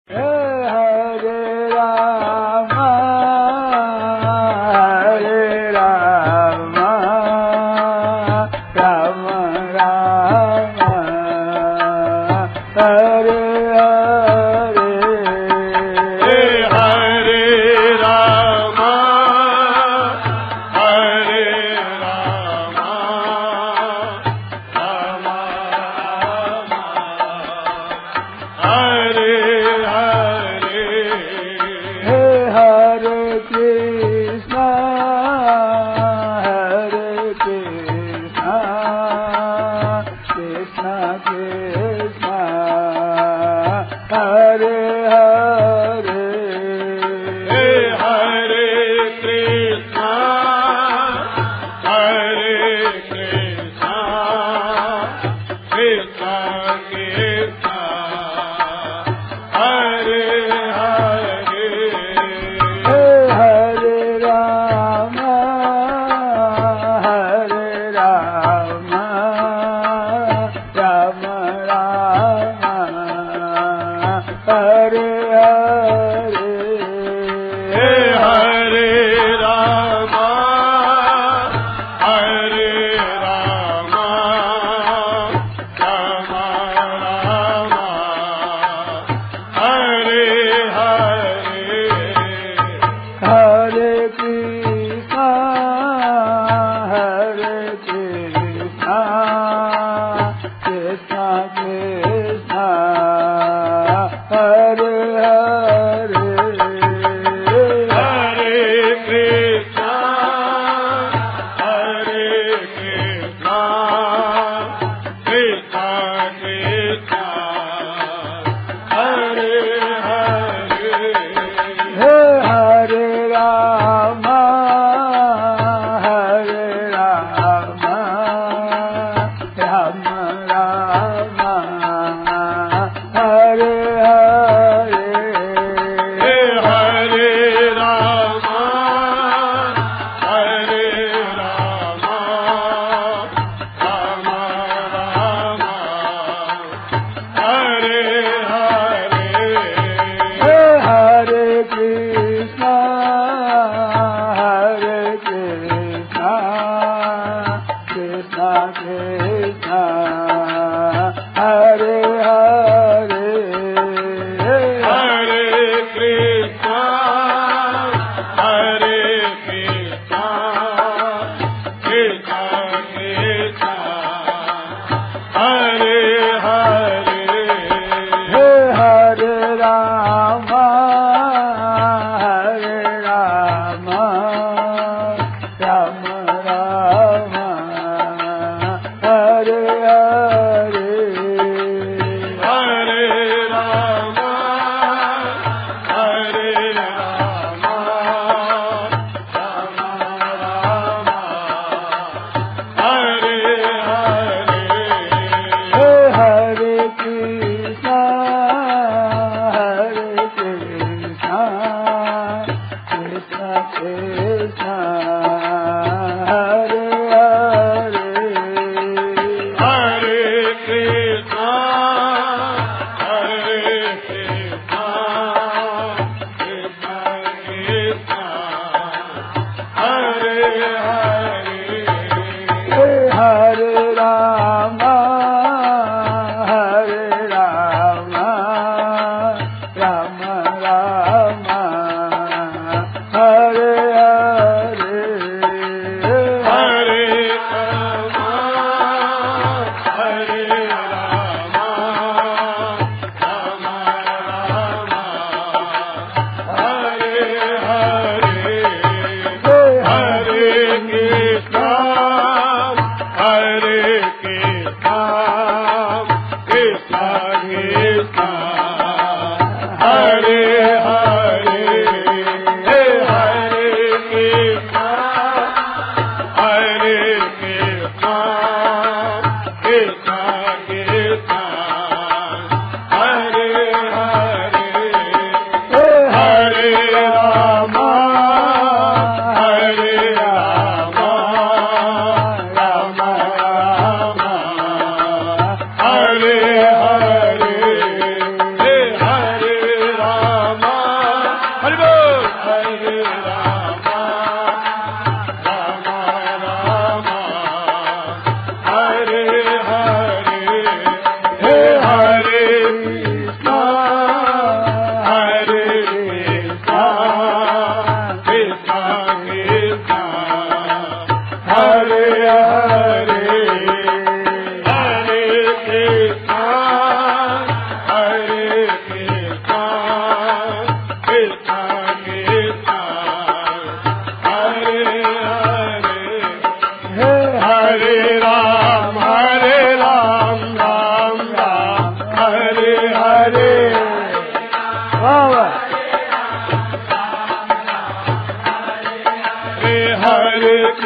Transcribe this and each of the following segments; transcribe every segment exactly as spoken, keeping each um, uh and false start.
Hare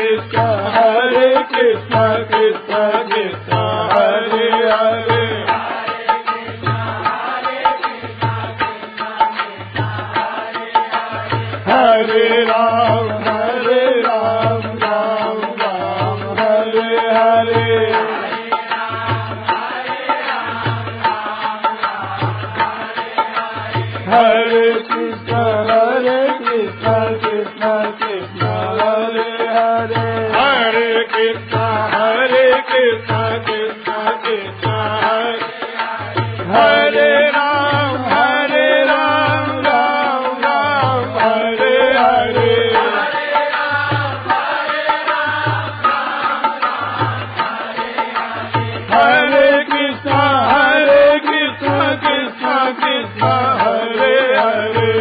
Krishna, Hare Krishna, Krishna Krishna, Hare Hare, Hare Ram, Hare Ram, Ram Ram, Hare Hare, Hare Krishna, Hare Krishna, Krishna Krishna, Hare Hare, Hare Krishna, Hare Krishna, Krishna Krishna, Hare Ram, Hare Ram, Ram Ram, Hare Hare, Hare Krishna, Hare Krishna, Krishna Krishna, Hare Hare,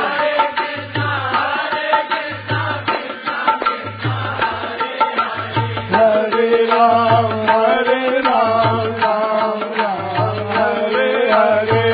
Hare Ram, Hare Ram, Ram Ram, Hare Hare,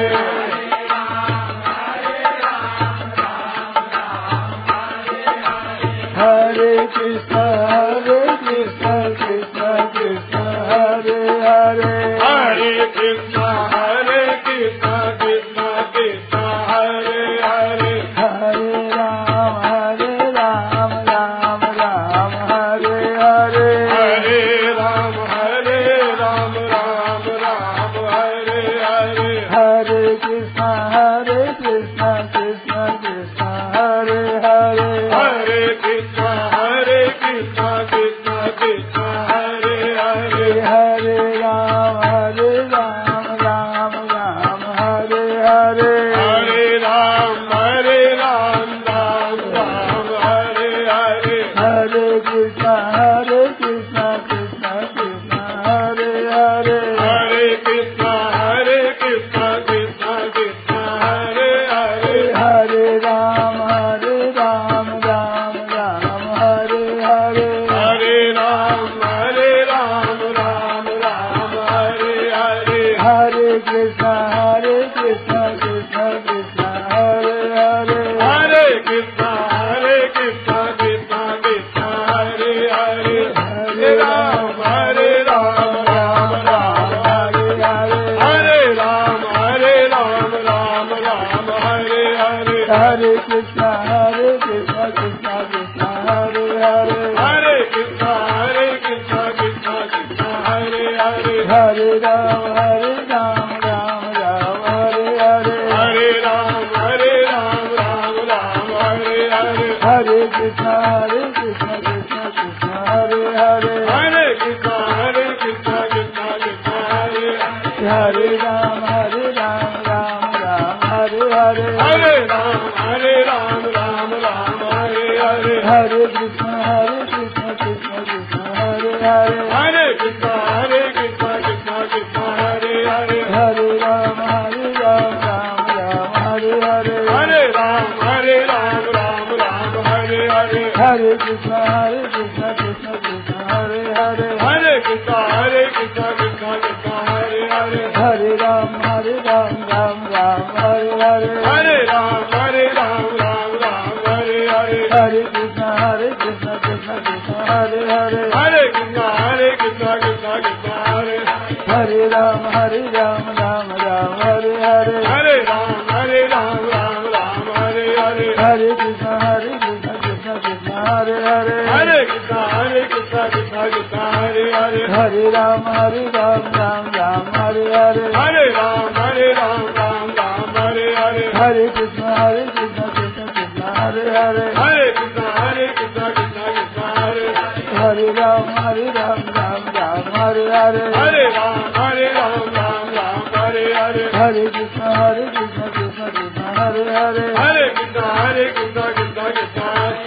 Hare Krishna, Hare Krishna, Krishna Krishna, Hare Hare, Hare Krishna, Hare Krishna, Krishna Krishna, Hare Hare, Hare Ram, Hare Ram, Ram Ram, Hare Hare, Hare Ram, Hare Ram, Ram Ram, Hare Hare, Hare Krishna, Hare Krishna, Krishna Krishna, Hare Hare, Hare Krishna, Hare Krishna, Krishna Krishna, Hare Hare, Hare Ram, Hare Ram, Ram Ram, Hare Hare, Hare Ram, Hare Ram, Ram Ram, Hare Hare, Hare Krishna, Hare Krishna, Krishna Krishna, Hare Hare, Hare Krishna, Hare Krishna, Krishna Krishna, Hare Hare, Hare Ram, Hare Ram, Ram Ram, Hare Hare, Hare Ram, Hare Ram, Ram Ram, Hare Hare, Hare Krishna, Hare Krishna, Krishna Krishna, Hare Hare, Hare Krishna, Hare Krishna, Krishna Krishna, Hare Hare, Hare Ram, Hare Ram, Ram Ram, Hare Hare, Hare Ram, Hare Ram, Ram Ram, Hare Hare, Hare Krishna, Hare Krishna, Krishna Krishna, Hare Hare, Hare Krishna, Hare Krishna, Krishna Krishna, Hare Hare, Hare Ram, Hare Ram, Ram Ram, Hare Hare, Hare Ram, Hare Ram, Ram Ram, Hare Hare, Hare Krishna, Hare Krishna, Krishna Krishna, Hare Hare, Hare Krishna, Hare Krishna, Krishna Krishna, Hare Hare, Hare Ram, Hare Ram, Ram Ram, Hare Hare, Hare Ram, Hare Ram, Ram Ram, Hare Hare, Hare Krishna, Hare Krishna, Krishna Krishna, Hare Hare, Hare Krishna, Hare Krishna, Krishna Krishna, Hare Hare, Hare Ram, Hare Ram, Ram Ram, Hare Hare, Hare Ram, Hare Ram, Ram Ram, Hare Hare, Hare Krishna, Hare Krishna, Krishna Krishna, Hare Hare, Hare Krishna, Hare Krishna, Krishna Krishna, Hare Hare, Hare Ram, Hare Ram, Ram Ram, Hare Hare, Hare Ram, Hare Ram, Ram Ram, Hare Hare, Hare Krishna, Hare Krishna, Krishna Krishna, Hare Hare, Hare Krishna, Hare Krishna, Krishna Krishna, Hare Hare, Ram, Hare Ram, Ram Ram, Hare Hare, Hare Ram, Hare Ram, Ram Ram, Hare Hare, Hare Krishna, Hare Krishna, Krishna Krishna, Hare Hare, Hare Krishna, Hare Krishna, Krishna Krishna, Hare Hare, Hare Ram, Hare Ram, Ram Ram, Hare Hare, Hare Ram, Hare Ram, Ram Ram, Hare Hare, Hare Krishna, Hare Krishna, Krishna Krishna, Hare Hare, Hare Krishna, Hare Krishna, Krishna Krishna, Hare Hare, Ram, Hare Ram, Ram Ram, Hare Hare, Hare Ram, Hare Ram, Ram Ram, Hare Hare, Hare Krishna, Hare Krishna, Krishna Krishna, Hare Hare, Hare Krishna, Hare Krishna, Krishna Krishna,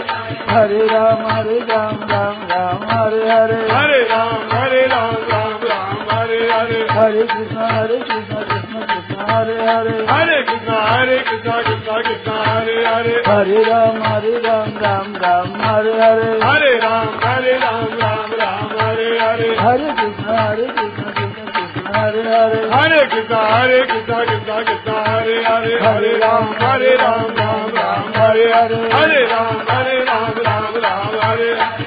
Hare Ram, Hare Ram, Ram Ram, Hare Hare, Hare Ram, Hare Ram, Ram Ram, Hare Hare, Hare Krishna, Hare Krishna, Krishna Krishna, Hare Hare, Hare Krishna, Hare Krishna, Krishna Krishna, Hare Hare, Hare Ram, Hare Ram, Ram Ram, Hare Hare, Hare Ram, Hare Ram, Ram Ram, Hare Hare, Hare Krishna, Hare Krishna, Krishna Krishna, Hare Hare, Hare Krishna, Hare Krishna, Krishna Krishna, Hare Hare, Hare Ram, Hare Ram, Ram Ram, Hare Hare, Hare Ram, Hare Ram, Ram Ram, Hare Hare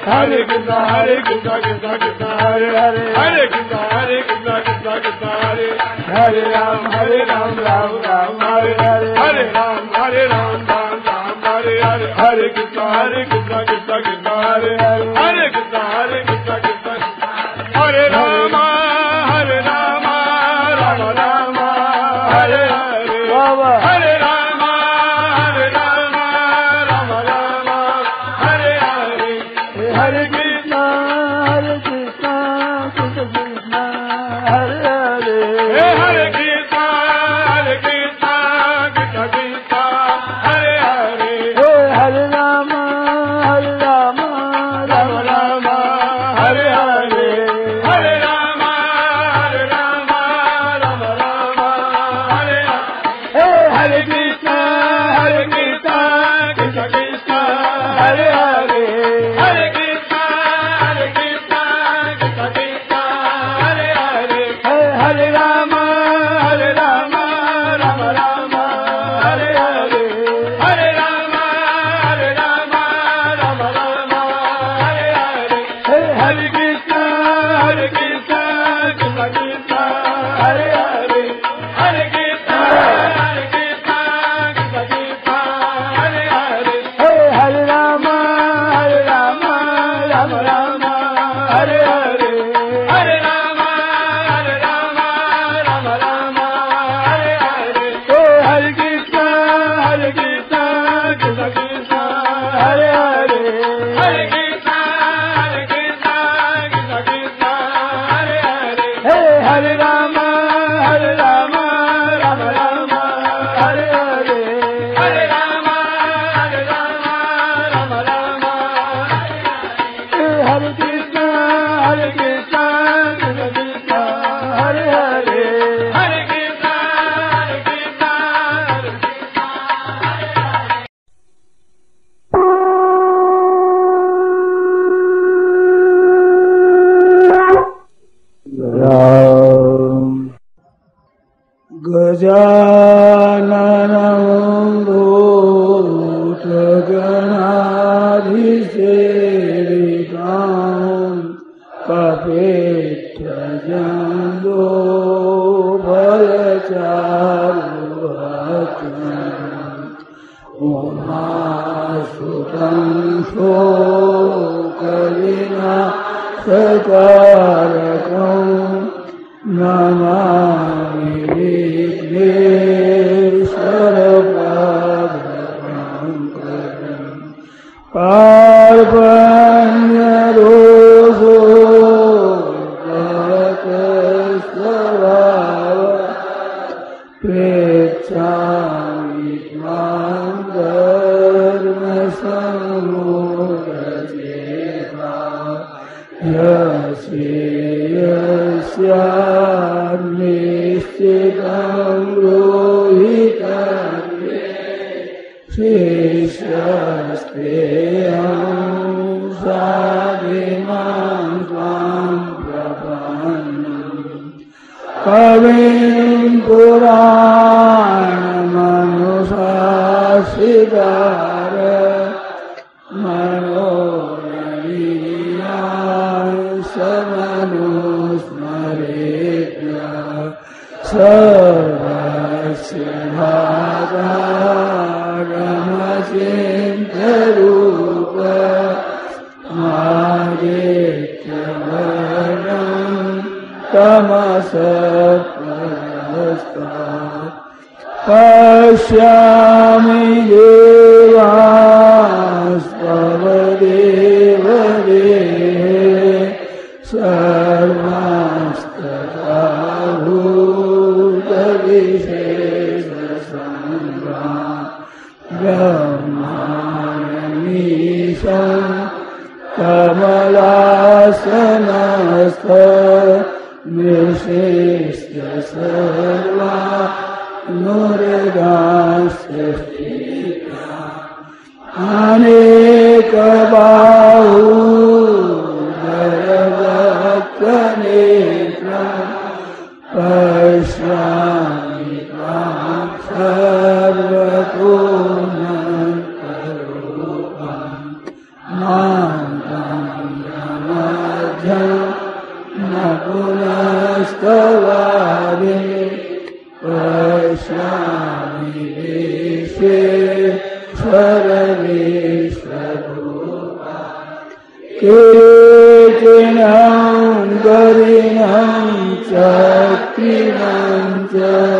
Krishna, Hare Krishna, Krishna Krishna, Hare Hare, Hare Krishna, Hare Krishna, Krishna Krishna, Hare Hare Ram, Hare Ram, Ram Ram, Hare Hare, Hare Ram, Hare Ram, Ram Ram, Hare Hare, Hare Krishna, Hare Krishna, Krishna Krishna, Hare Hare, Hare Krishna, Hare Krishna, Krishna Hare Rama, Hare Rama, Rama Rama, Hare Hare, Hare Rama, Hare Rama, Rama Rama, Hare Hare, Hare Krishna, Hare Krishna, Krishna Krishna, Hare Hare, Hare Krishna, Hare Krishna, Krishna Krishna, Hare Hare, Hare Rama, Hare Rama, Rama Rama, Hare Hare, Hare Rama, Hare Rama, Rama Rama, Hare Hare, Hare Krishna, Hare Krishna, Krishna Krishna, Hare Hare, Hare Krishna, Hare Krishna, Krishna Krishna, Hare Hare, Hare Rama, Hare Rama, Rama Rama, Hare Hare, Hare Rama, Hare Rama, Rama Rama, Hare Hare, Hare Krishna, Hare Krishna, Krishna Krishna, Hare Hare, Hare Krishna, Hare Krishna, Krishna Krishna, Hare Hare, Hare Rama, Hare Rama, Rama Rama, Hare Hare, Hare Rama, Hare Rama, Rama Rama, Hare Hare, Hare Krishna, Hare Krishna, Krishna Krishna, Hare Hare, Hare Krishna, Hare Krishna, Krishna Krishna, Hare Hare, Hare Rama, Hare Rama, Rama Rama, Hare Hare, Hare Rama, Hare Rama, Rama Rama, Hare Krishna, Hare Krishna, Krishna Krishna, Hare Hare, Hare Krishna, Hare Krishna, Hare Gajananam Bhutaganaधिसेवितां Kapittajambo Balacharuvatam Umasutam Shokalina Satarakam Namami Vighneswarapadankaram Parvanyaroso Bhakasvara Prechami Tvam Dharma Samudacheta Yasyasyam rohitam Shishyastreyam sadimam tvam prapannam Kavim Puranamanusasidara Manoraniyam Samanusmaretya Sarvasya Bhagaramachintarupa Madityavarnam Tamasapparastat Pashyami devastvavadevadehe sarvastatahutabhisheshasambrah brahmanamisham kamalasyanastha nishishya sarva nuridasya aneka bahu dharabhaktanetra pashyami tvam sarvatunantarupam mantam केचिनं गरिणं चक्रिणं च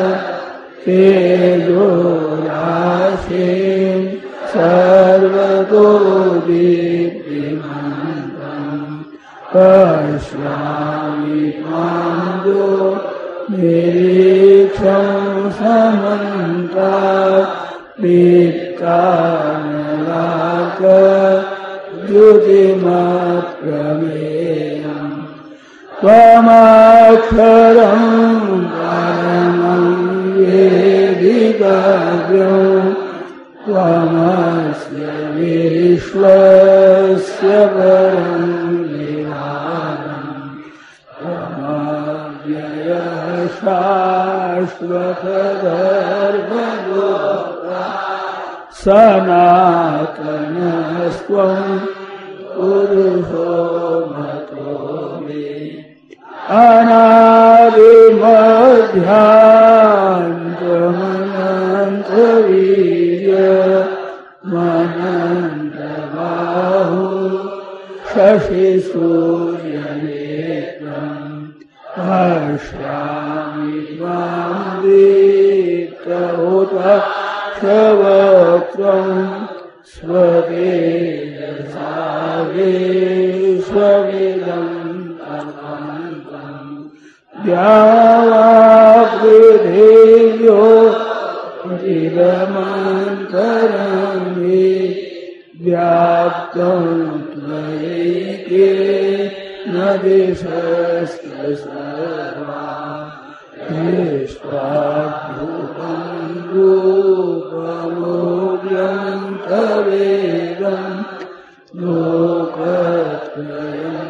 तेजोराशिं सर्वतो दीप्तिमन्तं पश्यामि त्वां निरीक्षं समन्तात् दीप्तानलाकद्युतिमप्रमेयम् त्वमक्षरं परमं वेदितव्यं त्वमस्य विश्वस्य परं निधानम् त्वमव्ययः शाश्वतधर्मगोप्ता सनातनस्त्वं पुरुषो मतो मे अनादिमध्यान्तमनन्तवीर्यमनन्तबाहु शशिसूर्यनेत्रम् पश्यामि त्वां दीप्तहुताक्षवक्त्रं स्वतेजसा विश्वमिदम् द्यावापृथिव्यो चिदमन्तरं हि व्याप्तं त्वयैकेन दिशश्च सर्वा दृष्ट्वाद्भुतं रूपमोऽव्यं तवेदं लोकत्रयं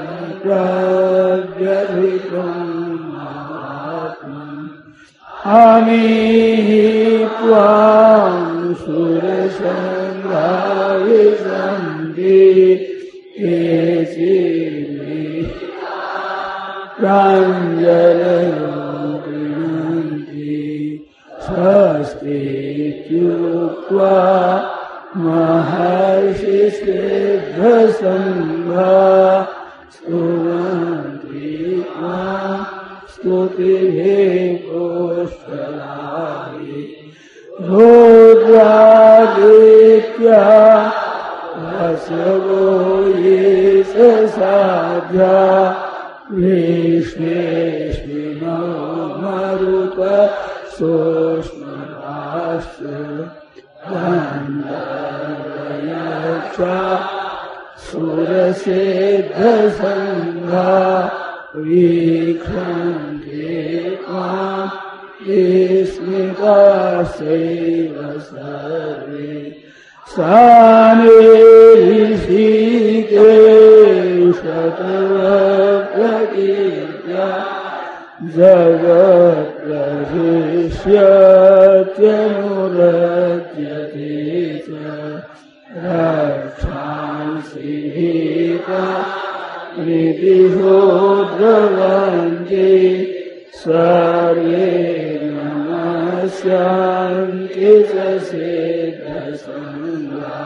प्रव्यथितम् अमीहि त्वां सुरसङ्घा विशन्ति केचिन्मे प्राञ्जलयो गृह्णन्ति स्वस्तीत्युक्त्वा महर्षिसिद्धसङ्घा स्तुवन्ति त्वां स्तुतिभिः पुष्कलानि रुद्रादित्या वसवो ये साध्या विश्वेश्विनो मरुत सोष्मराश्च गन्धर्वयक्षा सुरसिद्धसङ्घा वीक्षन्ते त्वां विस्मिताश्चैव सर्वे सानिऋषिकेशतवप्रकीर्त्या जगत्प्रशिष्यत्यनुरज्यते च रक्षांसि भीता प्रीतिहो द्रवन्ति सर्वे नमस्यान्ति च सिद्धसङ्घा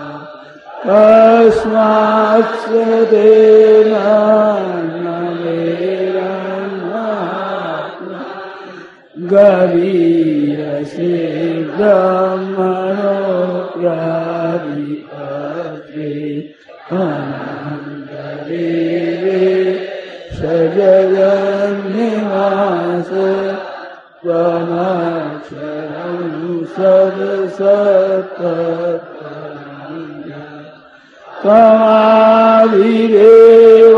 तस्मात् स तेन नमेरन्मात्मा गरीयसे ब्रह्मणोऽप्यादिपत्रे अनन्तदेवे सजगन्निवास त्वमक्षरं सदसत्तत्परं त्वमादिदेव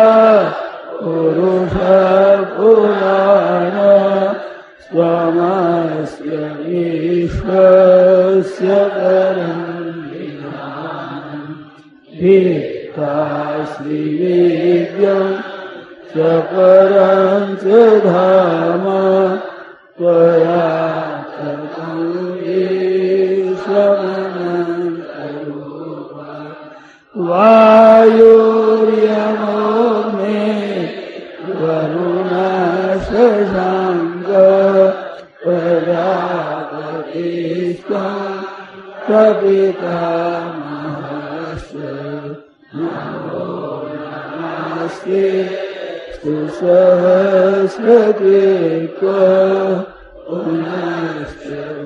पुरुषः पुराण त्वमस्य विश्वस्य परं निधानम् भित्तासि वेद्यं च परं च धाम त्वया ततं विश्वमनन्तरूपा वायुर्यमोऽग्ने वरुणः शशाङ्क प्रजापतिस्त्वं पितामहस्य नमो नमस्ते सहस्रकृत्वा पुनश्च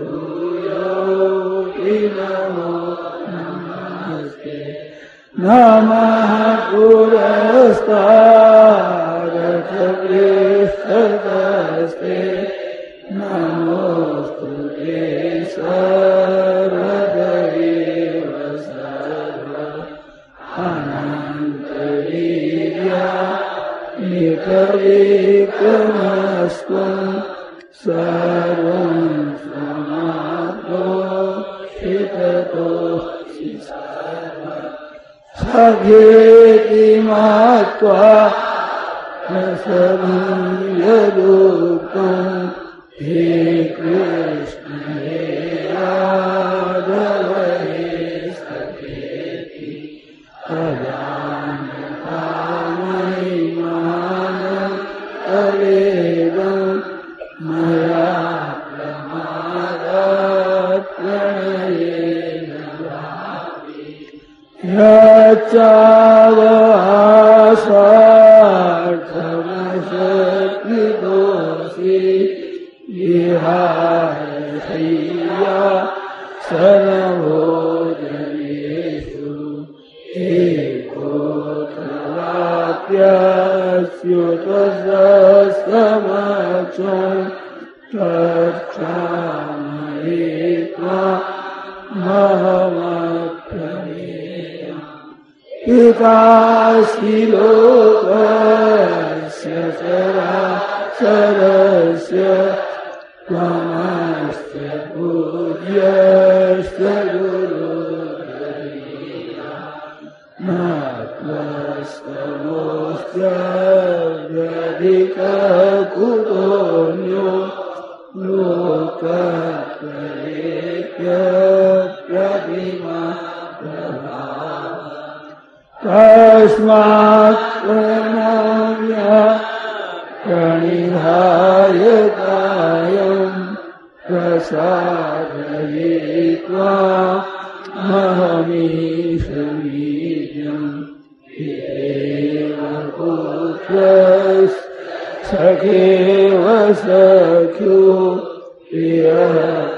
भूयोऽपि नमो नमस्ते नमः पुरस्तादथ पृष्ठतस्ते नमोस्तुते सर्वदेव सर्व अनन्तवीर्या एकविक्रमस्त्वं सर्वं समाप्तोषिततोऽसि सखेति मत्वा रसनं यदुक्तं हे कृष्ण हे यादव हे सखेति अजानता महिमानं तवेदं मया प्रमादात् प्रणयेन यच्चावसार्थमशक्तिदोषि विहाय शय्या सर्वभोजनेषु एकोऽथवाप्यस्युतसमक्षं तत्क्षामये त्वामहमप्रमेयम् पितासि लोकस्य चराचरस्य त्वमस्य पूज्यस्य गुरुर्गरीया न त्वस्तमोऽस्त्यधिककुतोऽन्यो लोकत्रयेऽप्यप्रतिमा तस्मात् प्रणम्य प्रणिधाय कायं प्रसादयित्वा महमीशमीड्यं हितेव पुत्रस् सखेव सख्यो प्रियः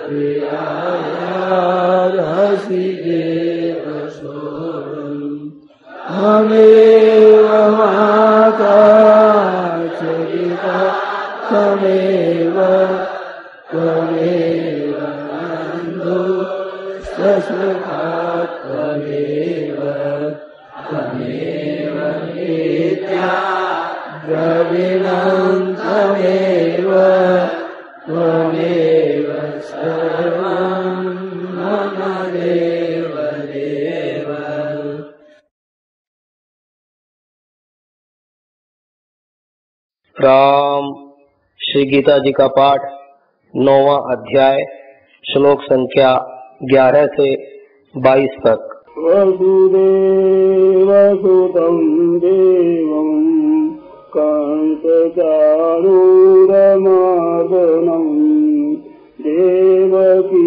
प्रियायार्हसि देव सोऽहम् त्वमेव माता च पिता त्वमेव त्वमेव बन्धुश्च त्वमेव त्वमेव नित्या द्रविणं त्वमेव त्वमेव सर्वं मम देव देव। राम श्री गीता जी का पाठ नौवां अध्याय श्लोक संख्या ग्यारह से बाईस तक। वसुदेवसुतं देवं कंसचारूरमर्दनं देवकी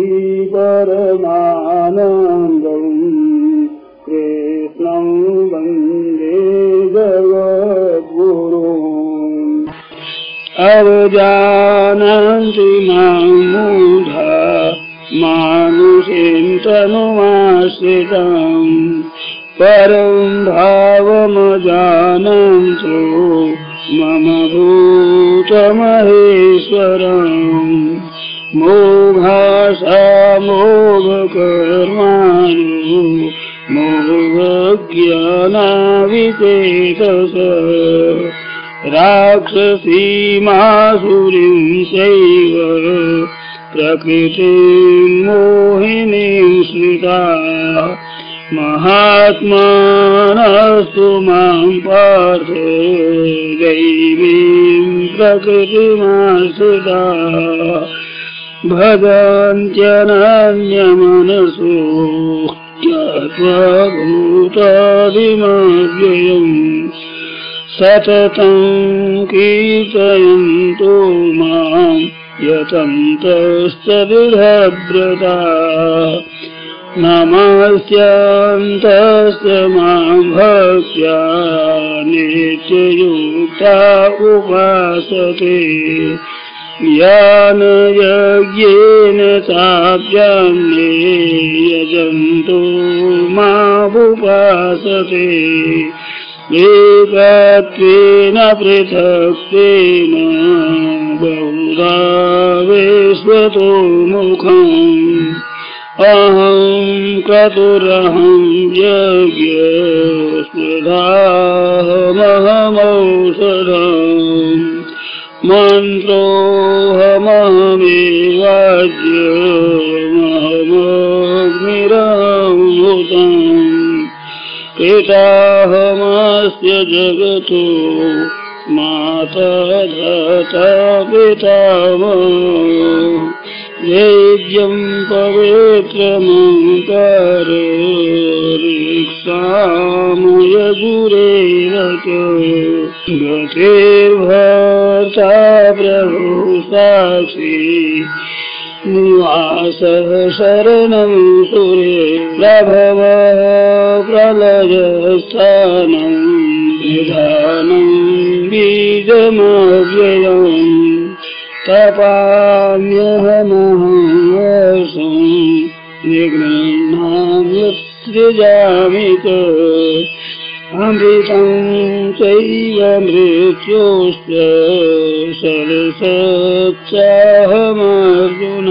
परमानन्दं कृष्णं वन्दे जगद्गुरुम्। अवजानन्ति मां मूढा मानुषीं तनुमाश्रितं परं भावमजानन्तु मम भूतमहेश्वरम्। मोघाशा मोघकर्माणो मोघज्ञानाविचेतस राक्षसीमासुरीं चैव प्रकृतिं मोहिनीं श्रिता महात्मानस्तु मां पार्थ दैवीं प्रकृतिमाश्रिता भजन्त्यनन्यमनसो ज्ञात्वा भूतादिमव्ययम् सततं कीर्तयन्तो मां यतन्तस्तदिधव्रता नमस्यन्तस्य मां भक्त्या नित्ययुक्ता उपासते ज्ञानयज्ञेन चाप्यान्ये यजन्तो मामुपासते एकत्वेन पृथक्त्वेन बहुधा विश्वतो मुखम् अहं क्रतुरहं यज्ञस्मृधाहमहमौषधम् मन्त्रोऽहमहमेवाज्यमहमग्निरहमृतम् पिताहमस्य जगतो माता धाता पितामहः वेद्यं पवित्रमङ्कार ऋक्सामयजुरेव च गतिर्भर्ता प्रभु साक्षी निवासः शरणं सुरे प्रभव प्रलयस्थानं निधानं बीजमव्ययम् तपाम्यहमहं निगृह्णाम्यत्सृजामि च अमृतं चैव मृत्योश्च सरसच्चाहमर्जुन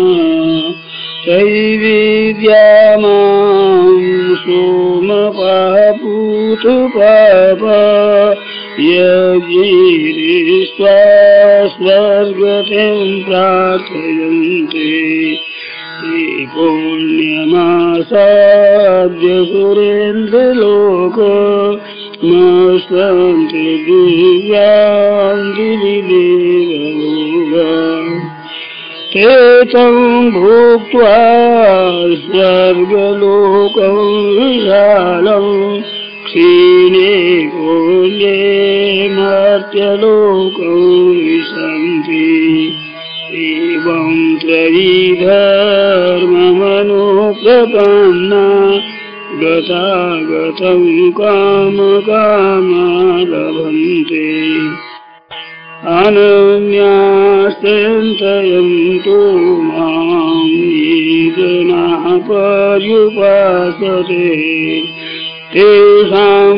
चैवीर्या मां सोमपापूतपापा यज्ञैरिष्ट्वा स्वर्गतिं प्रार्थयन्ते ते पुण्यमासाद्य सुरेन्द्रलोक नश्वन्ति दिव्यां दिविदेवलोकाः ते तं भुक्त्वा स्वर्गलोकं विशालं क्षीणे पुण्ये मर्त्यलोकं विशन्ति एवं त्रयीधर्ममनुप्रपन्ना गतागतं कामकामा लभन्ते अनन्याश्चिन्तयन्तो मां ये जनाः पर्युपासते तेषां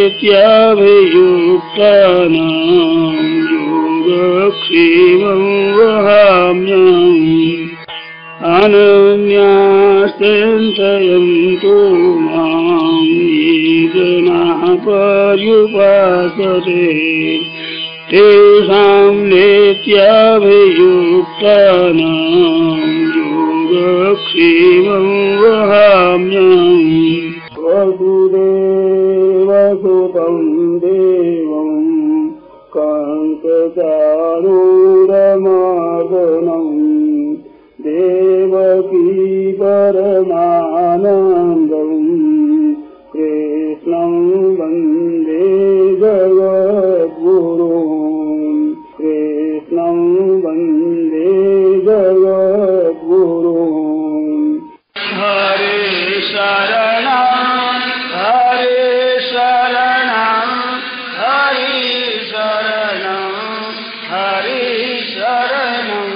नित्याभियुक्तानां योगक्षेमं वहाम्यहम् अनन्याश्चिन्तयन्तो मां ये जनाः पर्युपासते तेषां नित्याभियुक्तानां योगक्षेमं वहाम्यहम् वसुदेवसुतं देवं कंसचाणूरमर्दनं देवकी परमानन्दं कृष्णं वन्दे जगद्गुरुं कृष्णं वन्दे जगद्गुरुं हरे शरणं हरे शरणं हरे शरणं हरे शरणं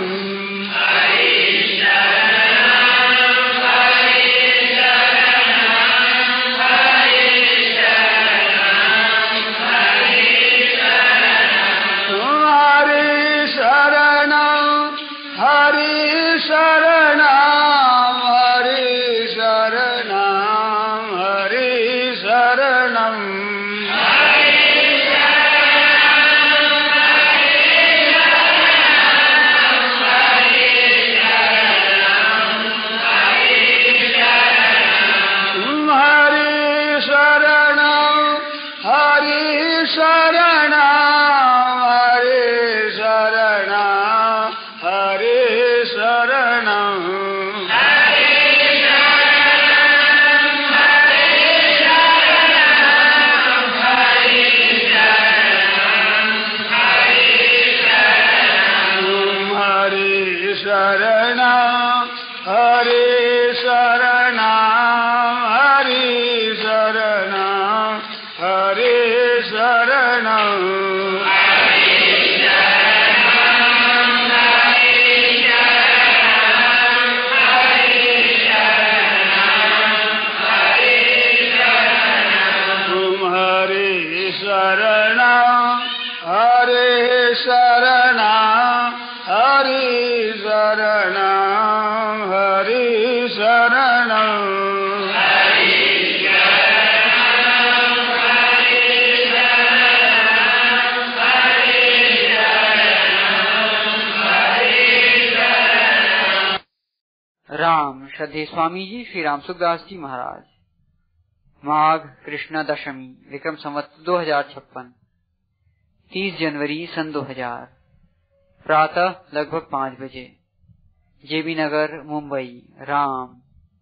शरणं हरे शरणं राम श्रद्धेय स्वामी जी श्री राम सुखदास जी महाराज। माघ कृष्णा दशमी विक्रम संवत दो हजार छप्पन तीस जनवरी सन दो हजार प्रातः लगभग पाँच बजे जेबी नगर मुंबई। राम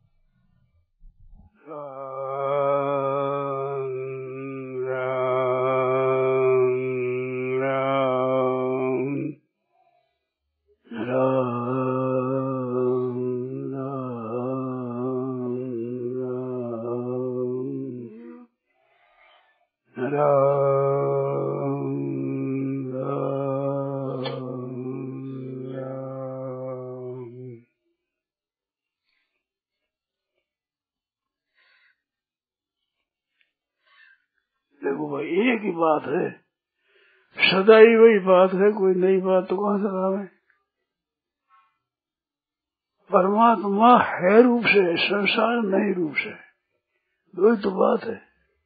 एक ही बात है, सदा ही वही बात है, कोई नई बात तो कहाँ से लावे। परमात्मा है रूप से, संसार नहीं रूप से, दो ही तो बात है।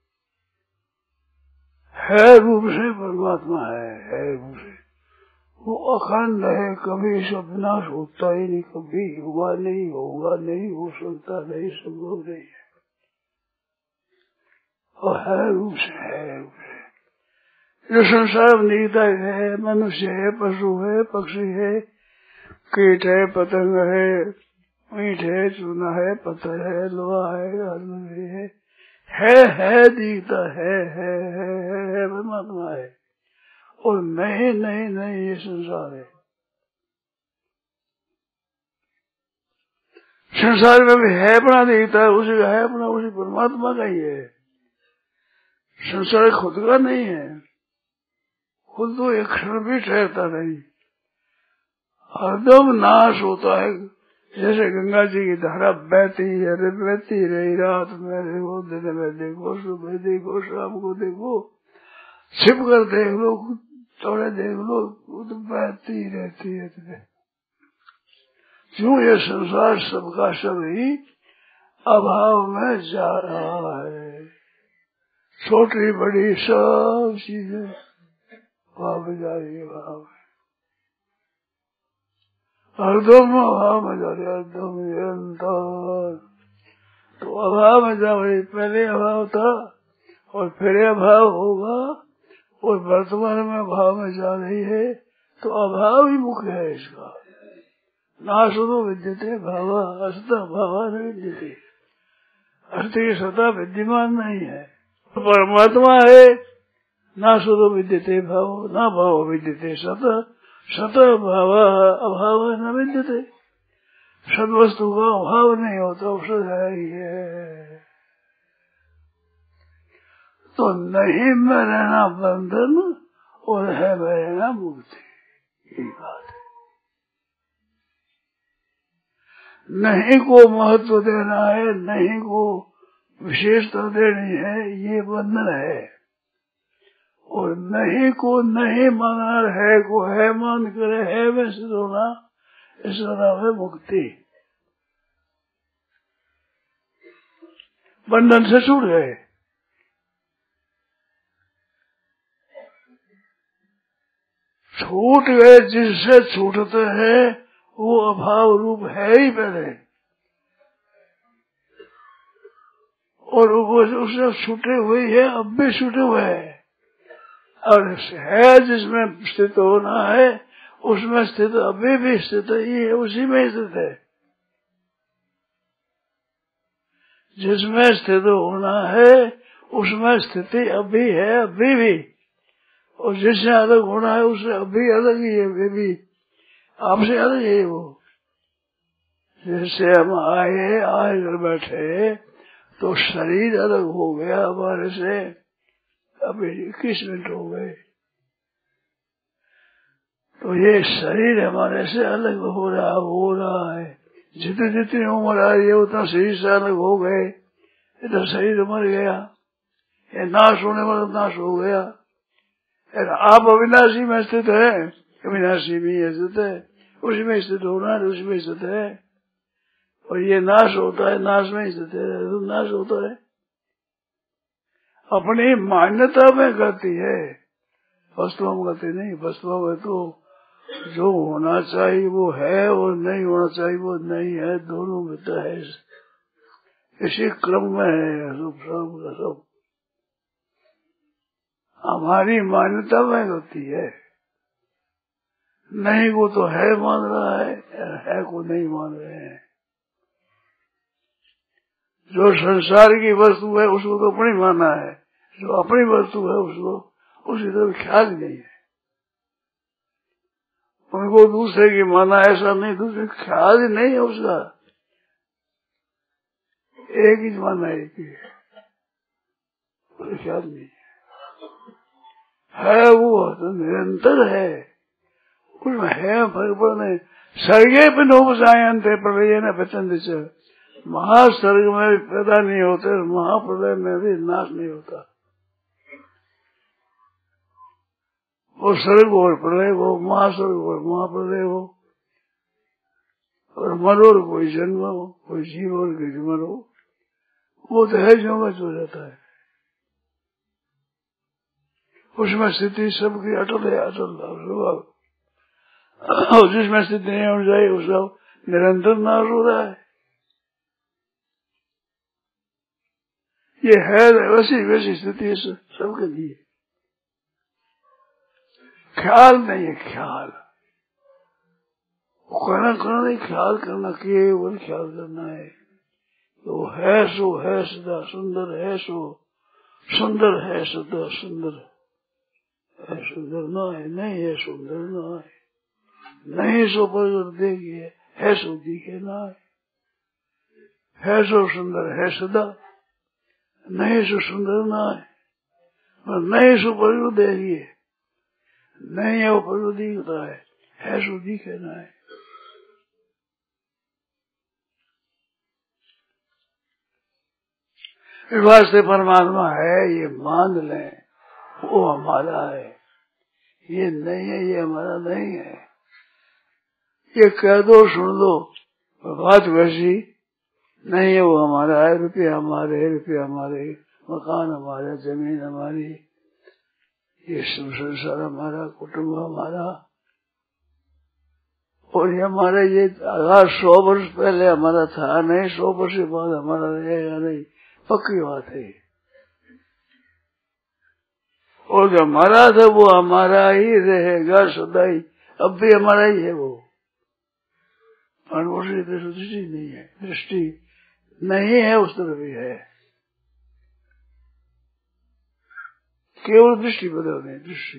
है रूप से परमात्मा है, है रूप से वो अखंड है, कभी इसका विनाश होता ही नहीं, कभी हुआ नहीं, होगा नहीं, हो सकता नहीं, संभव नहीं है। और है रूप से, है रूप से। जो संसार नीता है, मनुष्य है, पशु है, पक्षी है, कीट है, पतंग है, मीठ है, चूना है, पत्थर है, लोहा है, आदमी है, है है दिखता है, है है है, है परमात्मा है। और नहीं नहीं नहीं ये संसार है। संसार में भी है अपना दिखता है, उसी का है अपना, उसी परमात्मा का ही है। संसार खुद का नहीं है, खुद तो एक क्षण भी ठहरता नहीं, हरदम नाश होता है। जैसे गंगा जी की धारा बहती है, बहती रही, रात में देखो, दिन में देखो, सुबह देखो, शाम को देखो, छिप कर देख लो, थोड़े देख लो, वो तो बहती रहती है। क्यों ये संसार सबका सब ही अभाव में जा रहा है। छोटी बड़ी सब चीजें भाव में जा रही है, भाव में हरदम अभाव में जा रही है, हरदम निरंतर। तो अभाव में जा रही, पहले अभाव था और फिर अभाव होगा, और वर्तमान में अभाव में जा रही है, तो अभाव ही मुख्य है इसका। नासुरो विद्यते भावा असता भावा न विद्यते, अस्ति की सता विद्यमान नहीं है। परमात्मा है, ना सुधो विद्यते भाव, ना भाव विद्यते सत, सत भाव अभाव न विद्यते। सद वस्तु का अभाव नहीं होता, उससे है ही है। तो नहीं में रहना बंधन और है में रहना मुक्ति, यही बात है। नहीं को महत्व देना है, नहीं को विशेषता देनी है, ये बंधन है। और नहीं को नहीं मानना, है को है मान कर है में सिद्ध होना, इसका नाम है मुक्ति। बंधन से छूट गए। छूट गए, जिससे छूटते हैं वो अभाव रूप है ही पहले, और वो उससे छूटे हुए है, अब भी छूटे हुए है। और है जिसमें स्थित होना है, उसमें स्थित अभी भी स्थित ही है, उसी में स्थित है। जिसमें स्थित होना है उसमें स्थिति अभी है, अभी भी। और जिससे अलग होना है उससे अभी अलग ही है, वे भी आपसे अलग है। वो जैसे हम आए आए कर बैठे तो शरीर अलग हो गया हमारे से, अभी इक्कीस मिनट हो गए, तो ये शरीर हमारे से अलग हो रहा हो रहा है। जितनी जितनी उम्र आ रही है उतना शरीर से अलग हो गए। इधर शरीर मर गया, ये नाश होने वाला नाश हो गया। आप अविनाशी में स्थित है, अविनाशी में स्थित है, उसी में स्थित होना है, उसी में स्थित है। और ये नाश होता है, नाश में स्थित है, तो नाश होता है। अपनी मान्यता में गति है, वस्तुओं में गति नहीं। वस्तुओं में तो जो होना चाहिए वो है और नहीं होना चाहिए वो नहीं है, दोनों में तो है। इसी क्रम में है सब सब का सब। हमारी मान्यता में होती है, नहीं को तो है मान रहा है, है को नहीं मान रहे हैं। जो संसार की वस्तु है उसको तो अपनी माना है, जो अपनी वस्तु है उसको उसकी तरफ ख्याल नहीं है। उनको दूसरे की माना ऐसा नहीं, दूसरे ख्याल ही नहीं है उसका, एक ही माना है, एक ही है, ख्याल नहीं है। है वो तो निरंतर है, उसमें है फर्क पड़ने। सर्गे पे नोपसायंते प्रलय न बचन से, महासर्ग में भी पैदा नहीं होते, महाप्रलय में भी नाश नहीं होता। वो सर्ग हो प्रलय हो, महासर्ग हो महाप्रलय हो, और मरो कोई जन्म हो, कोई जीव और कोई जन्म हो, वो तो है जो मच हो जाता है। उसमें स्थिति सबकी अटल है, अटल स्वभाव। और जिसमें स्थिति नहीं हो जाए उसका निरंतर नाश हो रहा है। ये है वैसी वैसी स्थिति सबके लिए। ख्याल नहीं है, ख्याल करना करना नहीं, ख्याल करना, केवल ख्याल करना है। तो है सो है सदा सुंदर, है सो सुंदर है सदा सुंदर है, सुंदर ना है, नहीं है सुंदर ना है, नहीं सो पर देखिए, है सो दिखे ना है, है सो सुंदर है सदा, नहीं सो सुंदर ना है, और नहीं सो पर देखिए, नहीं है वो पर दिखता है, है सो दिखे ना है। इस वास्ते परमात्मा है ये मान लें, वो हमारा है, ये नहीं है ये हमारा नहीं है। ये कह दो सुन दो, बात वैसी नहीं है, वो हमारा है, रुपये हमारे, रुपये हमारे, मकान हमारा, जमीन हमारी, ये सब संसार हमारा, कुटुंब हमारा। और ये हमारा ये अगर सौ वर्ष पहले हमारा था नहीं, सौ वर्ष के बाद हमारा रहेगा नहीं, पक्की बात है। और जो हमारा था वो हमारा ही रहेगा सदा ही, अब भी हमारा ही है वो। अनुभूति दृष्टि नहीं है, दृष्टि नहीं है, उस तरफ भी है, केवल दृष्टि बदल रहे, दृष्टि।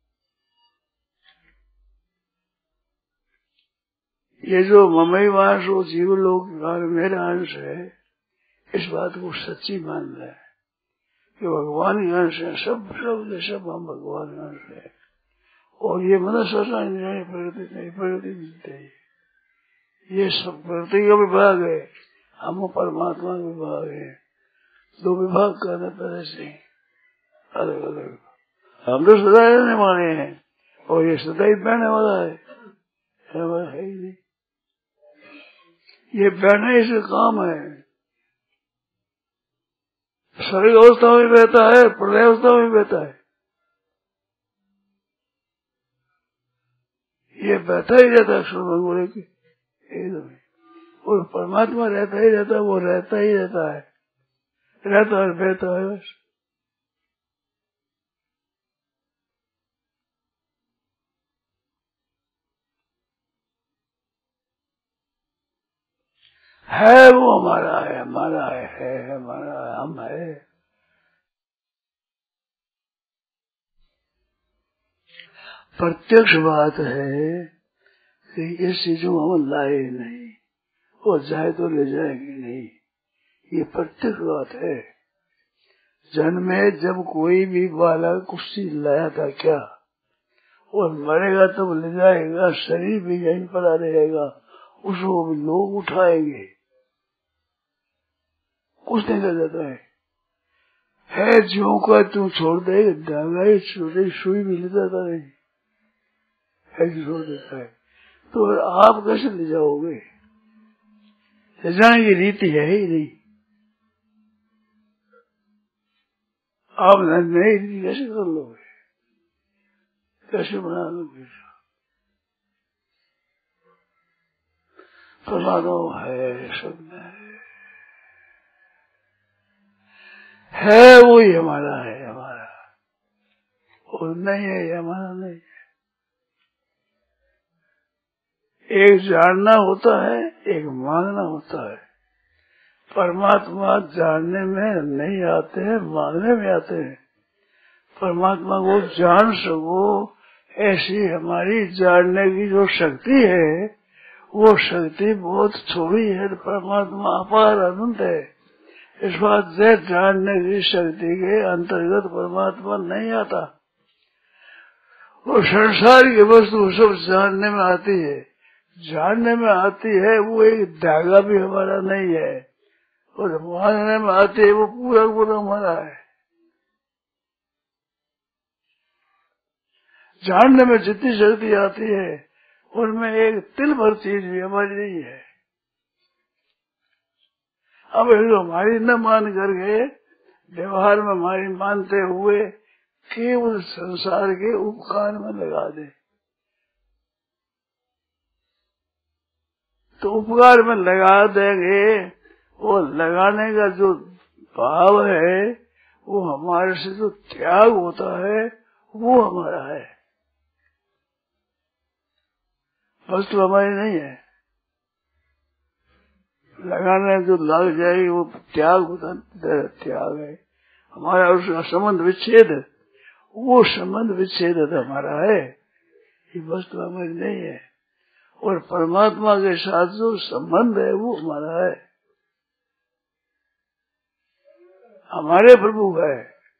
ये जो ममई वास हो जीव लोग मेरा अंश है, इस बात को सच्ची मान रहे हैं कि भगवान के अंश है, सब सब सब हम भगवान के अंश है। और ये मनुष्य नहीं, प्रगति नहीं, प्रगति मिलते है, ये सब प्रगति का विभाग है, हम परमात्मा का विभाग है। दो विभाग करने पहले से अलग अलग, हम तो सदा रहने वाले हैं और ये सदा ही बहने वाला है, है ही नहीं। ये बहने से काम है, सर्ग अवस्था में बहता है, प्रलय अवस्था में बहता है, ये बहता ही रहता है अक्षर मंगोले के एकदम। और परमात्मा रहता ही रहता है, वो रहता ही रहता है, रहता है बहता है बस। है वो हमारा है, हमारा है, है हमारा है, हम है। प्रत्यक्ष बात है कि इस चीजों हम लाए नहीं, वो जाए तो ले जाएंगे नहीं, ये प्रत्यक्ष बात है। जन्मे जब कोई भी बालक कुछ चीज लाया था क्या, और मरेगा तब ले जाएगा, शरीर भी यहीं पड़ा रहेगा, उसको भी लोग उठाएंगे, कुछ नहीं कर जाता है। है जो का तू छोड़ दे, धागा छोटे सुई भी ले जाता नहीं है, छोड़ देता है, तो आप कैसे ले जाओगे? ले जाने की रीति है ही नहीं, आप नई रीति कैसे कर लोगे, कैसे बना लोगे? परमात्मा है, सब में है, है वही हमारा है, हमारा वो नहीं है, हमारा नहीं है। एक जानना होता है, एक मांगना होता है। परमात्मा जानने में नहीं आते हैं, मांगने में आते हैं। परमात्मा को जान सको ऐसी हमारी जानने की जो शक्ति है, वो शक्ति बहुत थोड़ी है। परमात्मा अपार अनंत है। इस बात से जानने की शक्ति के अंतर्गत परमात्मा नहीं आता। वो संसार की वस्तु सब जानने में आती है, जानने में आती है, वो एक धागा भी हमारा नहीं है। और मांगने में आती है, वो पूरा पूरा हमारा है। जानने में जितनी शक्ति आती है, उनमें एक तिल भर चीज भी हमारी नहीं है। अब हमारी न मान करके व्यवहार में हमारी मानते हुए केवल संसार के उपकार में लगा दे, तो उपकार में लगा देंगे। वो लगाने का जो भाव है, वो हमारे से जो त्याग होता है, वो हमारा है। वस्तु हमारी नहीं है। लगाने जो लग जाएगी वो त्याग होता है, त्याग है हमारा। उसका संबंध विच्छेद, वो संबंध विच्छेद हमारा है, ये वस्तु हमारी नहीं है। और परमात्मा के साथ जो संबंध है वो हमारा है, हमारे प्रभु है।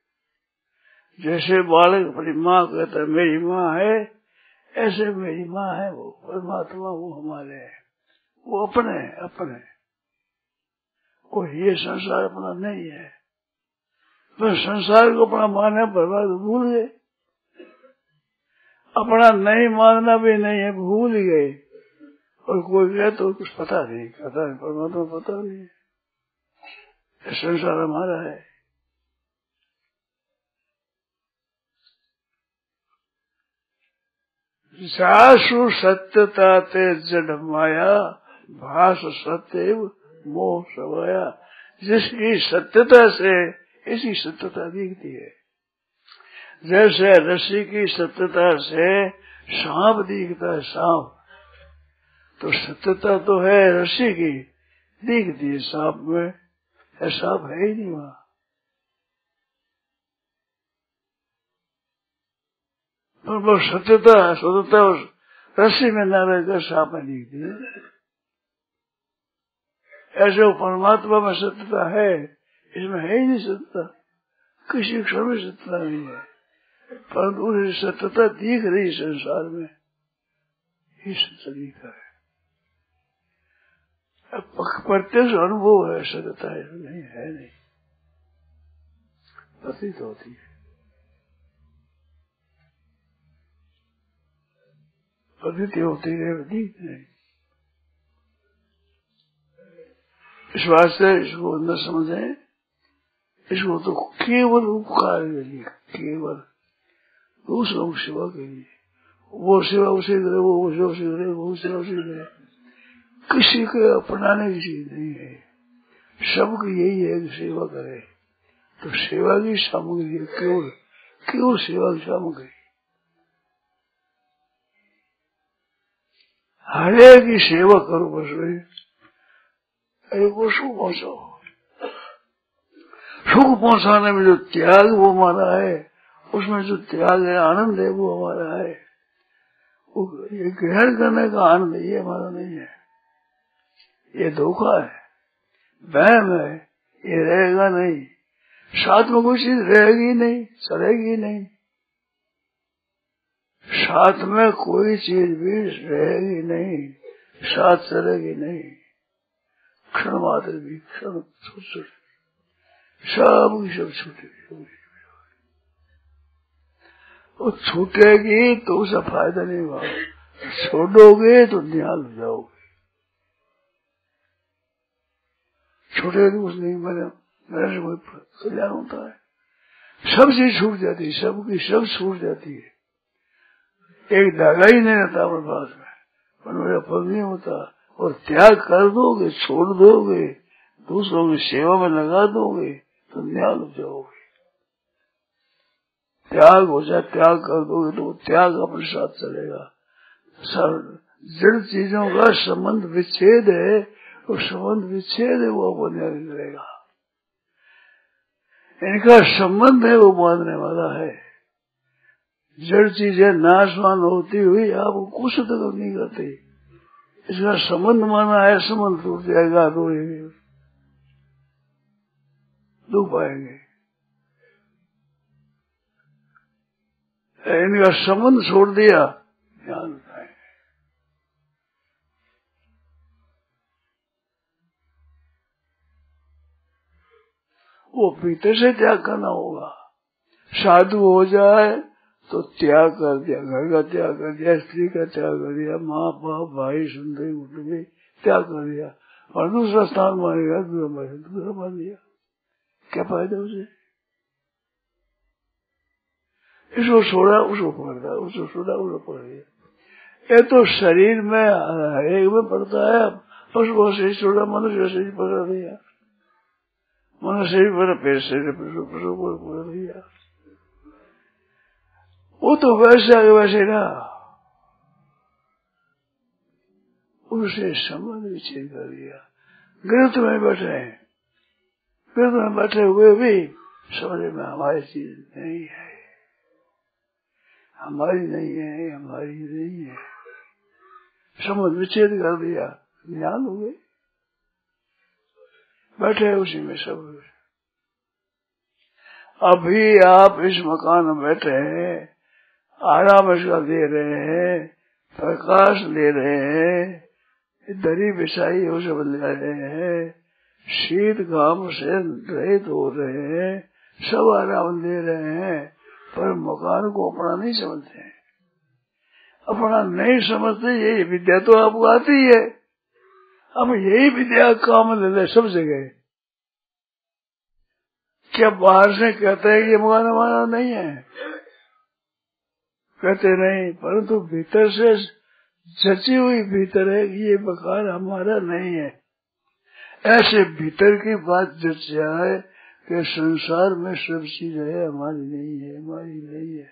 जैसे बालक अपनी माँ कहता है मेरी माँ है, ऐसे मेरी माँ है वो परमात्मा, वो हमारे है, वो अपने है, अपने। और ये संसार अपना नहीं है। तो संसार को अपना माने परमात्मा भूल गए, अपना नहीं मानना भी नहीं है, भूल ही गए। और कोई गया तो कुछ पता नहीं, पता नहीं परमात्मा पता नहीं है। संसार हमारा है। जासु सत्यता ते जड़ माया, भास सत्यव मोह सवाया। जिसकी सत्यता से ऐसी सत्यता दिखती है। जैसे रस्सी की सत्यता से सांप दिखता है, सांप तो सत्यता तो है रस्सी की, दिखती है सांप में, सांप है ही नहीं वहां। पर वो सत्यता सत्यता उस रस्सी में न रहकर सांप में दिखती है। ऐसे वो परमात्मा में सत्यता है, इसमें है ही नहीं सत्यता, किसी क्षण में सत्यता नहीं है। परंतु उसे सत्यता दिख रही संसार में, ही सत्य दिखा है। प्रत्यक्ष अनुभव है, सत्यता है नहीं, है नहीं, प्रतीत होती है। प्रतीति होती है, दिख नहीं। इस वास्ते इसको न समझें, इसको तो केवल उपकार के लिए, केवल दूसरों की सेवा के लिए। वो सेवा उसे करे, वो सेवा उसे करे, वो सेवा उसे करे। किसी के अपनाने की चीज नहीं है, सबकी यही है कि सेवा करे। तो सेवा की सामग्री केवल केवल सेवा की सामग्री, हरे की सेवा करो बस। वो सुख पहुंचाओ, सुख पहुंचाने में जो त्याग वो हमारा है, उसमें जो त्याग है, आनंद है, वो हमारा है। वो ये ग्रहण करने का आनंद ये हमारा नहीं है, ये धोखा है, वहम है, ये रहेगा नहीं। साथ में कोई चीज रहेगी नहीं, चलेगी नहीं, साथ में कोई चीज भी रहेगी नहीं, साथ चलेगी नहीं। क्षण मात्र भी, क्षण छूट सब की सब छूटेगी। वो छूटेगी तो उसका फायदा नहीं होगा, छोड़ोगे तो निहाल हो जाओगे। छूटेगा तो कुछ नहीं, मेरे मेरे से कोई कल्याण होता है। सब चीज छूट जाती है, सबकी सब छूट जाती है। एक धागा ही नहीं रहता अपने पास में, पर मेरा फल नहीं होता, और त्याग कर दोगे, छोड़ दोगे, दूसरों की सेवा में लगा दोगे तो न्याल हो जाओगे। त्याग हो जाए, त्याग कर दोगे तो त्याग अपने साथ चलेगा। जड़ चीजों का संबंध विच्छेद है, वो संबंध विच्छेद है, वो अपने रहेगा। इनका संबंध है वो बांधने वाला है। जड़ चीजें नाशवान होती हुई आपको कुछ तक नहीं करती, इसका संबंध माना है, संबंध टूट जाएगा तो दुख पाएंगे। इनका संबंध छोड़ दिया, ध्यान पाएंगे। वो भीतर से त्याग करना होगा। साधु हो जाए तो त्याग कर दिया, घर का त्याग कर दिया, स्त्री का त्याग कर दिया, माँ बाप भाई सुंदरी कुटुंबी त्याग कर दिया, और दूसरा स्थान मानेगा, दूसरा मान दिया, क्या फायदा उसे? इसको छोड़ा उसको पकड़ दिया, उसको छोड़ा उसको पकड़ दिया। ये तो शरीर में एक में पड़ता है, पशु को शरीर छोड़ा, मनुष्य शरीर पकड़ दिया, मनुष्य शरीर पर पेड़ शरीर पशु पशु को पकड़ दिया। वो तो वैसे आगे वैसे ना, उसे संबंध विच्छेद कर दिया। ग्रंथ में बैठे हैं, ग्रंथ में बैठे हुए भी समझ में हमारी चीज नहीं है, हमारी नहीं है, हमारी नहीं है, संबंध विच्छेद कर दिया, ज्ञान हो गए, बैठे उसी में सब। अभी आप इस मकान में बैठे हैं, आराम इसका दे रहे हैं, प्रकाश ले रहे हैं, दरी बिछाई उसे बदला रहे हैं, शीत घाम से रहित हो रहे हैं, सब आराम दे रहे हैं, पर मकान को अपना नहीं समझते हैं। अपना नहीं समझते, यही विद्या तो आपको आती है, अब यही विद्या काम ले ले सब जगह। क्या बाहर से कहते हैं ये मकान हमारा नहीं है, कहते नहीं, परंतु भीतर से जची हुई भीतर है कि ये मकान हमारा नहीं है। ऐसे भीतर की बात जच जाए कि संसार में सब चीज है, हमारी नहीं है, हमारी नहीं है,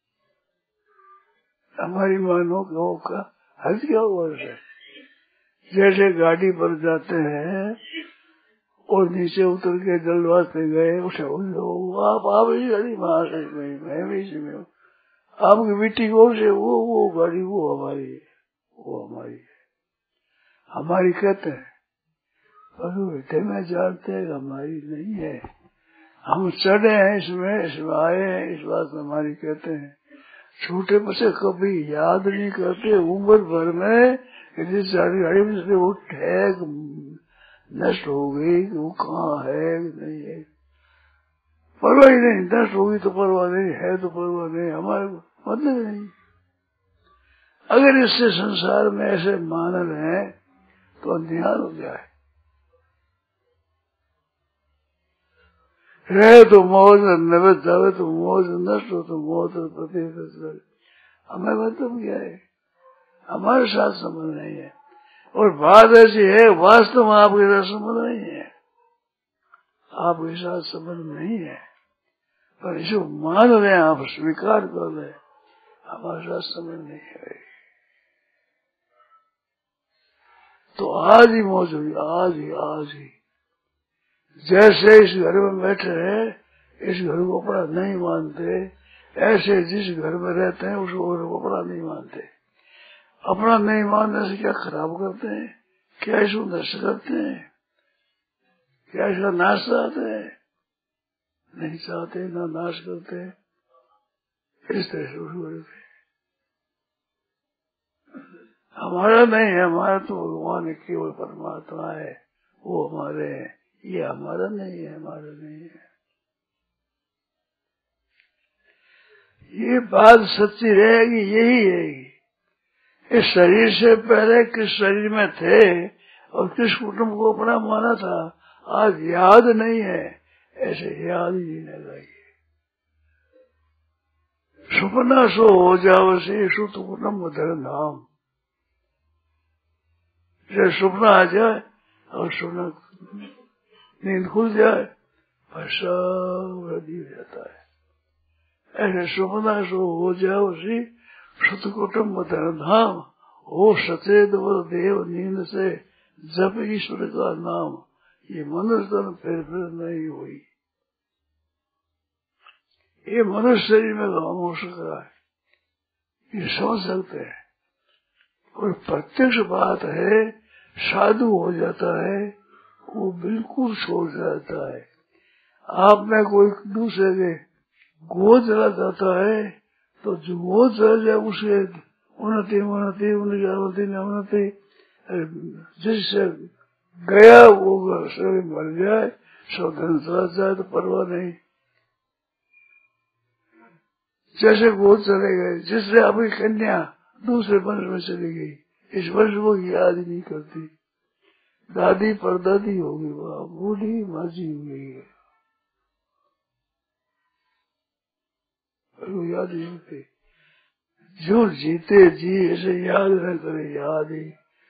हमारी मानो को का हद क्या हुआ है। जैसे गाड़ी पर जाते हैं और नीचे उतर के जलवास पे गए, उसे आप आप ही गाड़ी वहां से गई, मैं भी इसमें हूँ, आपकी बेटी कौन से, वो वो गाड़ी वो हमारी है, वो हमारी है, हमारी कहते हैं, पर बेटे में जानते हैं हमारी नहीं है। हम चढ़े हैं इसमें, इसमें आए हैं, इस बात में हमारी कहते हैं। छोटे बच्चे कभी याद नहीं करते उम्र भर में, जिस गाड़ी में से वो ठैक नष्ट हो गई, वो कहाँ है नहीं है, परवाह ही नहीं, नष्ट होगी तो परवाह नहीं, है तो परवाह नहीं, हमारे मतलब नहीं। अगर इससे संसार में ऐसे मानव है तो ध्यान हो जाए। रहे तो मौज, नवे जावे तो मौज, नष्ट हो तो मौत, प्रति हमें मतलब क्या है, हमारे साथ संबंध नहीं है। और बात ऐसी है, वास्तव में आपके साथ संबंध नहीं है, आपके साथ संबंध नहीं है, पर इसको मान रहे हैं, आप स्वीकार कर रहे हैं, हमारे साथ संबंध नहीं है। तो आज ही मौज हुई, आज ही आज ही। जैसे इस घर में बैठे हैं, इस घर को अपना नहीं मानते, ऐसे जिस घर में रहते हैं उस घर को अपना नहीं मानते। अपना नहीं मानने से क्या खराब करते हैं, क्या इसको नष्ट करते हैं, क्या इसका नाश चाहते हैं, नहीं चाहते, ना नाश करते। इस तरह से उसको हमारा नहीं है, हमारा तो भगवान केवल परमात्मा है, वो हमारे हैं, ये हमारा नहीं है, हमारा नहीं है। ये बात सच्ची रहेगी, यही रहेगी। इस शरीर से पहले किस शरीर में थे और किस कुटुंब को अपना माना था, आज याद नहीं है, ऐसे याद ही जीने लगे। सुपना सो हो जाओ से सुत कुटुम्ब धर नाम, जब सपना आ जाए और सपना नींद खुल जाए और सब रेडी हो जाता है। ऐसे सपना सो हो जाए उसी सत कुटुम्ब धन धाम हो सचेत व देव नींद से जप ईश्वर का नाम। ये मनुष्य तन फिर फिर नहीं हुई। ये मनुष्य शरीर में काम हो सकता है, ये समझ सकते हैं। और प्रत्यक्ष बात है, साधु हो जाता है वो बिल्कुल छोड़ जाता है। आपने कोई दूसरे के गोद चला जाता है तो जो गोद चला जाए उसके उन्नति उन्नति उनकी अवनति न उन्नति, जिससे गया वो शरीर मर जाए, सब धन चला जाए तो परवाह नहीं। जैसे गोद चले गए, जिससे अपनी कन्या दूसरे वंश में चली गई, इस वंश को याद ही नहीं करती। दादी परदादी होगी, वह बूढ़ी माजी हो गई है, वो याद नहीं होती। जो जीते जी ऐसे याद न करे, याद ही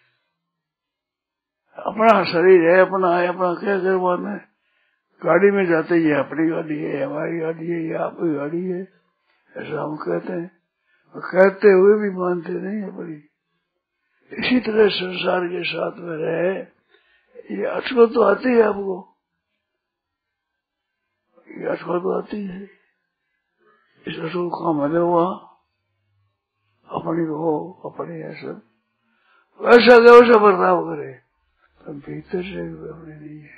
अपना शरीर है, अपना है, अपना क्या करवाना। गाड़ी में जाते ही अपनी गाड़ी है, हमारी गाड़ी है, ये आपकी गाड़ी है, ऐसा हम कहते हैं। और कहते हुए भी मानते नहीं अपनी। इसी तरह संसार के साथ में रहे, ये अटकल तो आती है आपको, ये अटकल तो आती है। इस अटकल का मजा हुआ अपनी हो, अपनी है सब, वैसा क्या वैसा बर्ताव करे, पर भीतर से अपने नहीं है।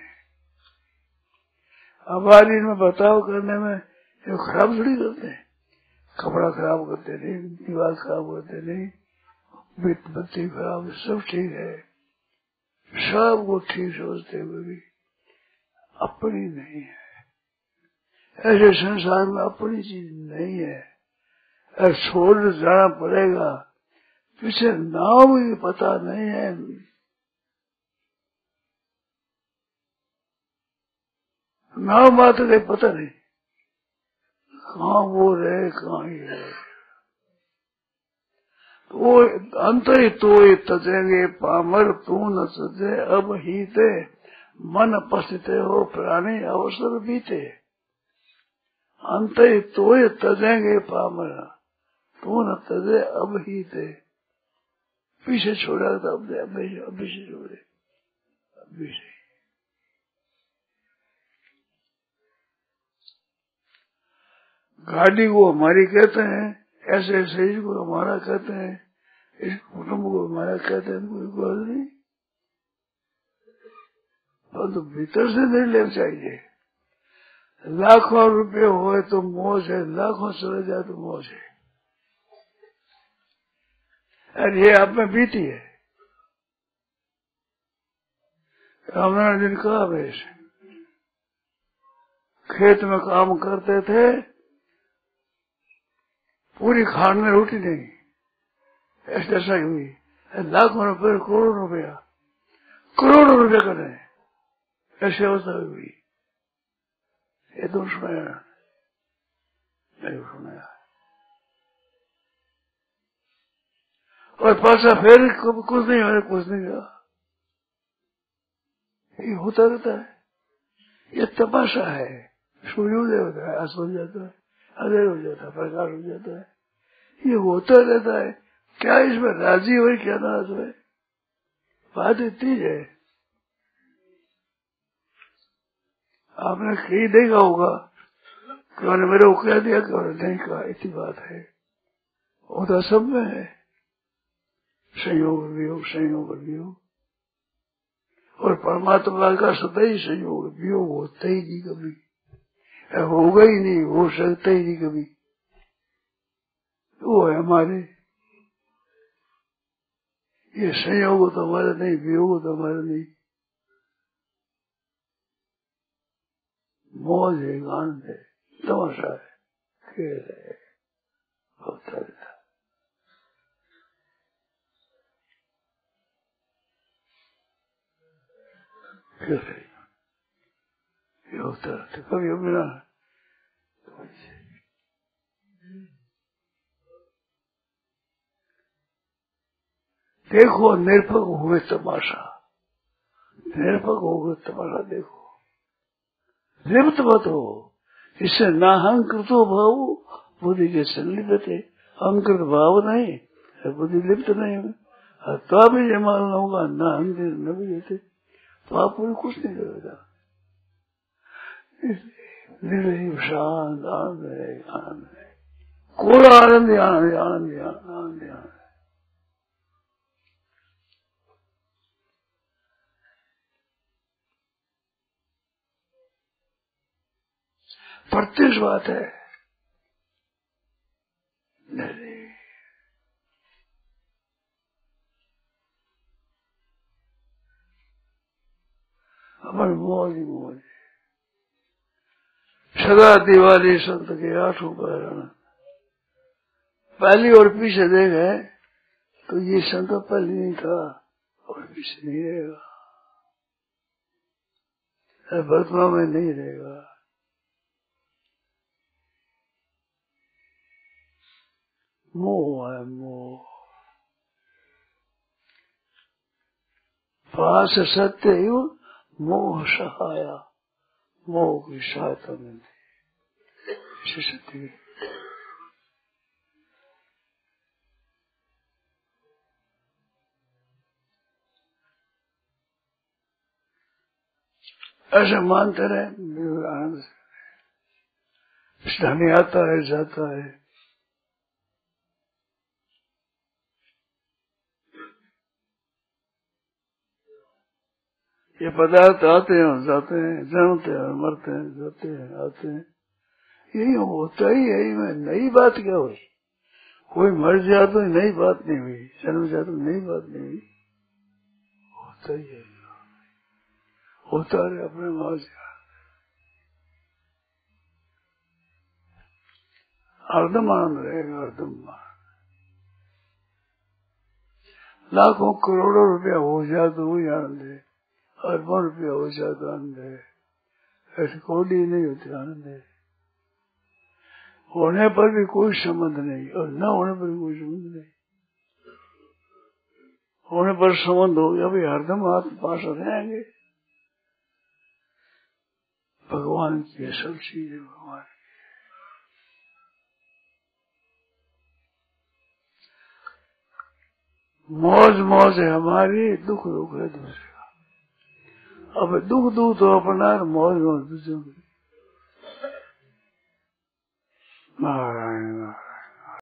हमारी इनमें बर्ताव करने में ये खराब थोड़ी करते हैं, कपड़ा खराब करते नहीं, दीवार खराब करते नहीं, बत्ती खराब, सब ठीक है, सब को ठीक सोचते हुए भी अपनी नहीं है। ऐसे संसार में अपनी चीज नहीं है, और छोड़ जाना पड़ेगा। पीछे नाम ही पता नहीं है, नाम मात्र पता नहीं कहाँ वो रहे, कहाँ ही रहे। तो अंत ही तो तजेंगे पामर तू न सजे अब ही ते मन पसते हो प्राणी अवसर बीते। अंत ही तो तजेंगे पामर तू न तजे अब ही ते, पीछे छोड़ा था अपने अभी अभी से छोड़े, अभी से। गाड़ी को हमारी कहते हैं, ऐसे शरीर को हमारा कहते हैं, इस कुटुंब को हमारा कहते हैं, कोई बात नहीं। पर तो भीतर से नहीं लेना चाहिए। लाखों रुपए होए तो मौज है, लाखों चले जाए तो मौज है। और ये आप में बीती है। रामनारायण दिन कहा वेश, खेत में काम करते थे, पूरी खान में रोटी नहीं, ऐसी दशा हुई। लाखों रुपए, करोड़ों रुपया, करोड़ों रुपये कर रहे हैं, ऐसी अवस्था हुई। ये तो सुनाया नहीं, सुनाया। और पासा फिर कुछ नहीं हो, कुछ नहीं हुआ। ये होता रहता है, ये तमाशा है। सूर्योदय होता है, अस्त हो जाता है, अधेर हो जाता है, प्रकाश हो जाता है, ये होता रहता है। क्या इसमें राजी हो, क्या नाराज हो? बात इतनी है। आपने कहीं देखा होगा, मैंने मेरे को कह दिया, नहीं कहा, इतनी बात है। होता सब में है, संयोग वियोग, संयोग वियोग। और परमात्मा का सदा ही संयोग वियोग होता ही नहीं कभी, होगा ही नहीं, हो सकता ही नहीं कभी। वो है हमारे, ये संयोग तो हमारा नहीं, वियोग तो हमारा नहीं। मौज है, आनंद है, तमाशा है, खेल है, होता रहता। खेल है, ये होता रहता, कभी हो बिना। देखो निरपक हुए तमाशा, निरपक हो गए तमाशा देखो, लिप्त मत हो। इससे ना अहंकृतो भाव बुद्धि के संलिप्त है, अहंकृत भाव नहीं, बुद्धि लिप्त नहीं है। तो भी ये मान होगा ना अंधेर न भी देते तो आप पूरी कुछ नहीं करेगा। निर्जीव शांत आनंद है, आनंद है, कोई आनंद आनंद आनंद आनंद आनंद। प्रत्यक्ष बात है। नहीं हमारी मौज ही मौज। सदा दिवाली संत के आठों पैरण, पहली और पीछे देखे तो ये संत पहले नहीं था और पीछे नहीं रहेगा, वर्तमान में नहीं रहेगा। मोह है मोह, पास सत्य एवं मोह सहाया, मोह की सहायता मिलती इसे सत्य। ऐसे मानते रहे आनंद से, धनी आता है जाता है। ये पदार्थ आते हैं और जाते हैं, जन्मते हैं और मरते हैं, जाते हैं आते हैं, यही होता ही है। में नई बात क्या हुई? कोई मर जाए तो नई बात नहीं हुई, जन्म जाए तो नई बात नहीं हुई, होता ही है, होता रहे अपने मौज। अर्धम आनंद रहेगा, अर्धम लाखों करोड़ों रुपया हो जाए तो वही आनंद है, अरबों रुपया हो जाए तो आनंद है, ऐसी कोडी नहीं होती आनंद है। होने पर भी कोई संबंध नहीं और न होने पर भी कोई संबंध नहीं। होने पर संबंध हो गया भाई हरदम आप पास रहेंगे। भगवान की सब चीजें भगवान की। मौज मौज है हमारी, दुख दुख है दूसरे का। अब दुख दुख तो अपना, मौज मौज दूसरे। नारायण नारायण।